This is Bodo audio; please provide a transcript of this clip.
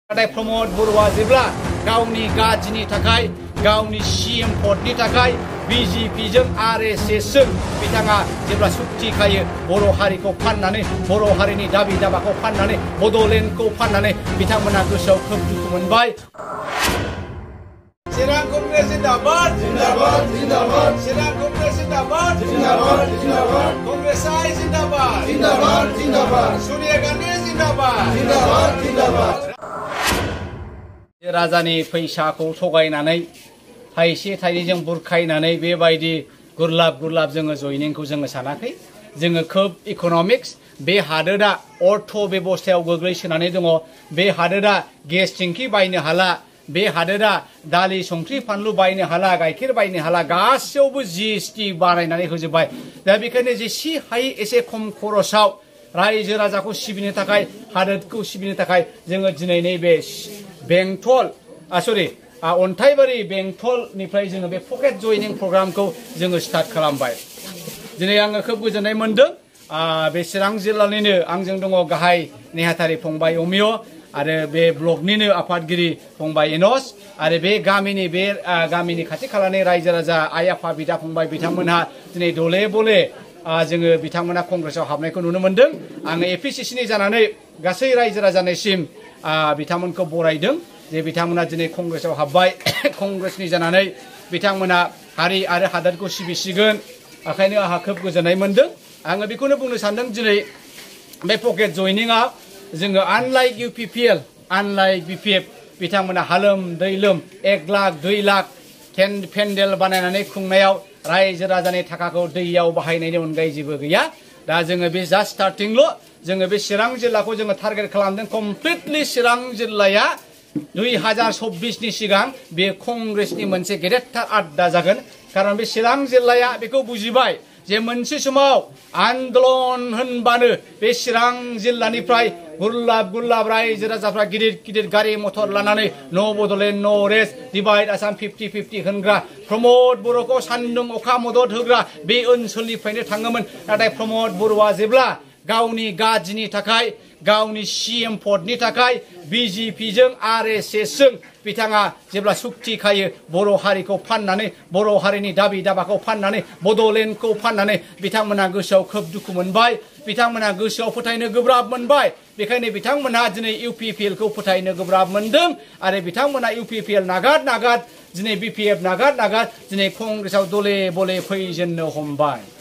नाथाय प्रमद बर'आ जेब्ला गावनि गाज्रिनि थाखाय गावनि सीएम पदनि थाखाय बीजेपीजों आरएसएसजों बिथाङा जेब्ला सुक्ति खायो बर' हारिखौ फाननानै बर' हारिनि दाबि दाबाखौ फाननानै बड'लेण्डखौ फाननानै बिथांमोना गोसोआव खोब दुखु मोनबाय। चिरां कंग्रेस जिंदाबाद जिंदाबाद जिंदाबाद चिरां कंग्रेस जिंदाबाद जिंदाबाद जिंदाबाद कंग्रेसा जिंदाबाद जिंदाबाद जिंदाबाद सोनिया गांधी जिंदाबाद जिंदाबाद जिंदाबाद राजानि फैसाखौ थगायनानै थाइसे थाइनैजों बुरखायनानै बेबायदि गुरलाब गुरलाब जोङो जयनिंखौ जोङो सानाखै। जोङो खोब इक'नमिक्स बे हादोरा अर्थ बेबस्थायाव गोग्लैसोनानै दङ। बे हादोरा गेस टेंकि बायनो हाला, बे हादोरा दालि संख्रि फानलु बायनो हाला, गाइखेर बायनो हाला, गासैयावबो जीएसटी बारायनानै होजोबबाय। दा बेखायनो जेसे हायो एसे खम खरसाव रायजो राजाखौ सिबिनो थाखाय हादोरखौ सिबिनो थाखाय जोङो दिनै नैबे बेंटल अन्थाइबारि बेंटलनिफ्राय जोङो बे पकेट जयनिं प्रग्रामखौ जोङो स्टार्ट खालामबाय। दिनै आङो खोब गोजोननाय मोनदों। बे चिरां जिल्लानिनो आंजों दङ गाहाय नेहाथारि फंबाय अमिय आरो बे ब्लकनिनो आफादगिरि फंबाय एनस आरो बे गामिनि खाथि खालानि रायजो राजा आइ आफा बिदा फंबाय बिथांमोनहा दिनै दले बले जोङो बिथांमोना कंग्रेसआव हाबनायखौ नुनो मोनदों। आङो एपिसिसिनि जानानै गासै रायजो राजानिसिम बिथांमोनखौ बरायदों जे बिथांमोना दिनै कंग्रेसआव हाबबाय। कंग्रेसनि जानानै बिथांमोना हारि आरो हादोरखौ सिबिसिगोन। ओंखायनो आंहा खोब गोजोननाय मोनदों। आङो बेखौनो बुंनो सानदों दिनै बे पकेट जयनिंआ जोङो आनलाइक इउपिपिएल आनलाइक बिपिएफ बिथांमोना हालोम दैलोम 1 लाख 2 लाख पेन्डेल बानायनानै खुंनायाव रायजो राजानि थाखाखौ दैयाव बाहायनायनि अनगायै जेबो गैया। दा जोङो बे जास्ट स्टार्टिंल'। जोङो बे चिरां जिल्लाखौ जोङो टारगेट खालामदों। कमप्लिटलि चिरां जिल्लाया 2024नि सिगां बे कंग्रेसनि मोनसे गेदेरथार आड्डा जागोन। खारन बे चिरां जिल्लाया बेखौ बुजिबाय जे मोनसे समाव आन्दोलन होनबानो बे चिरां जिल्लानिफ्राय गुरलाब गुरलाब रायजो राजाफ्रा गिदिर गिदिर गारि मथर लानानै नो बड'लेण्ड नो रेस्ट डिवाइड आसाम 50-50 होनग्रा प्रमद बर'खौ सान्दुं अखा मदद होग्रा बे ओनसोलनिफ्रायनो थाङोमोन। नाथाय प्रमद बर'आ जेब्ला गावनि गाज्रिनि थाखाय गावनि सीएम पदनि थाखाय बीजेपीजों आरएसएसजों बिथाङा जेब्ला सुक्ति खायो बर' हारिखौ फाननानै बर' हारिनि दाबि दाबाखौ फाननानै बड'लेण्डखौ फाननानै बिथांमोना गोसोआव खोब दुखु मोनबाय। बिथांमोना गोसोआव फोथायनो गोब्राब मोनबाय। बेखायनो बिथांमोनहा दिनै इउपिपिएलखौ फोथायनो गोब्राब मोनदों आरो बिथांमोना इउपिपिएल नागार दिनै बिपिएफ नागार दिनै कंग्रेसआव दले बले फैजेननो हमबाय।